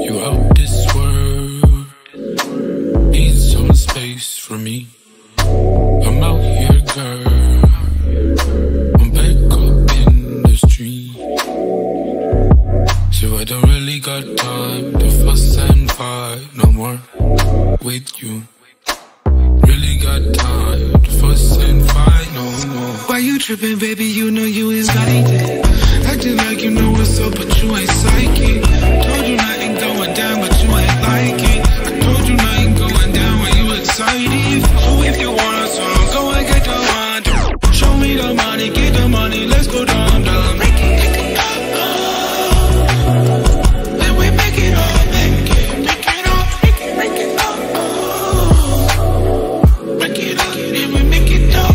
You out this world, need some space for me. I'm out here, girl, I'm back up in the street. So I don't really got time to fuss and fight no more with you. Really got time to fuss and fight no more. Why you tripping, baby? You know you is excited. Acting like you know what's up, but you ain't psychic. Told you nothing going down, but you ain't like it. I told you nothing going down when you excited. So if you want a song, go and get the one. Show me the money, get the money, let's go down, down. Make it, and we make it all, make it all, make it all. Make it up, and we make it all,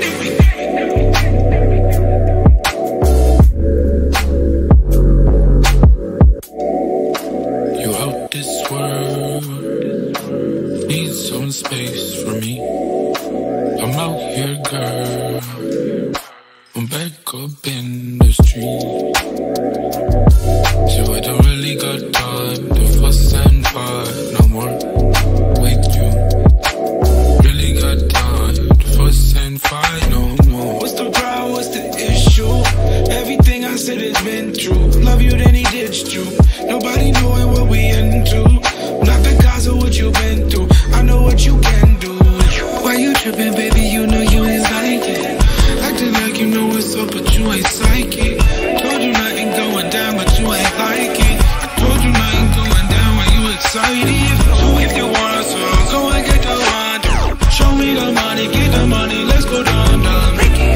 You out this world, need some space for me. I'm out here, girl, I'm back up in the street. So I don't really got time to fuss and fight no more with you. Really got time to fuss and fight no more. What's the problem? What's the issue? Everything I said has been true. Love you, then he ditched you. Nobody knowing what we into. Not the cause of what you've been through. I know what you can do. Why you tripping, baby? You know you ain't like it. Acting like you know what's up, but you ain't psychic. Told you nothing going down, but you ain't like it. I told you nothing going down when you excited. So if you want a song, go and get the one. Show me the money, get the money, let's go down, down. Make it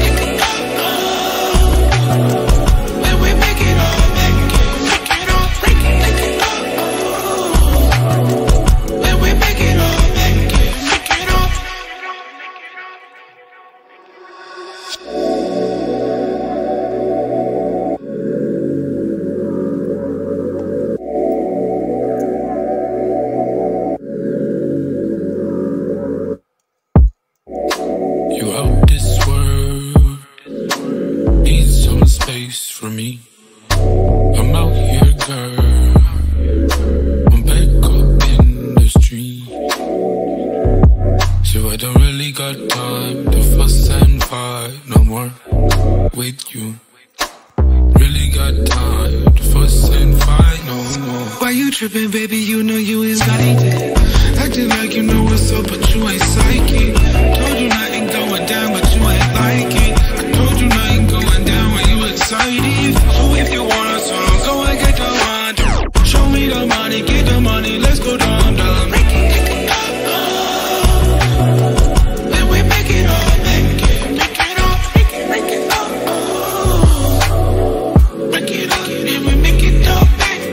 and we make it all, make it all, make it all. And we make it all, make it all. You out this world, need some space for me. I'm out here, girl, I'm back up in the street. So I don't really got time to fuss and fight no more with you. Really got time to fuss and fight no more. Why you tripping, baby? You know you is excited. Acting like you know what's up, but you ain't psychic. Told you nothing going down, but you ain't like it. I told you nothing going down when you excited. So if you want a song, go and get the one. Show me the money, get the money, let's go down, down. Make it and we make it all, make it all, make it all. Make it up, and we make it all,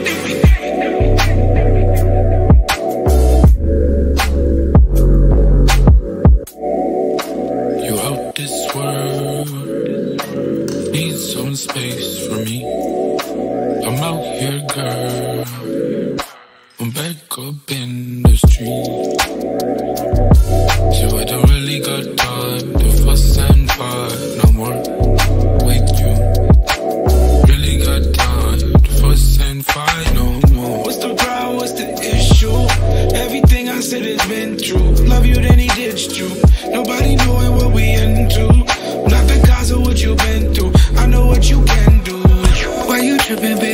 You out this world, need some space for me. I'm out here, girl, I'm back up in the street. So I don't really got time to fuss and fight no more with you. Really got time to fuss and fight no more. What's the problem? What's the issue? Everything I said has been true. Love you, then he ditched you. Nobody knowing what we into. Not the cause of what you've been through. I know what you can do. Why you tripping, baby?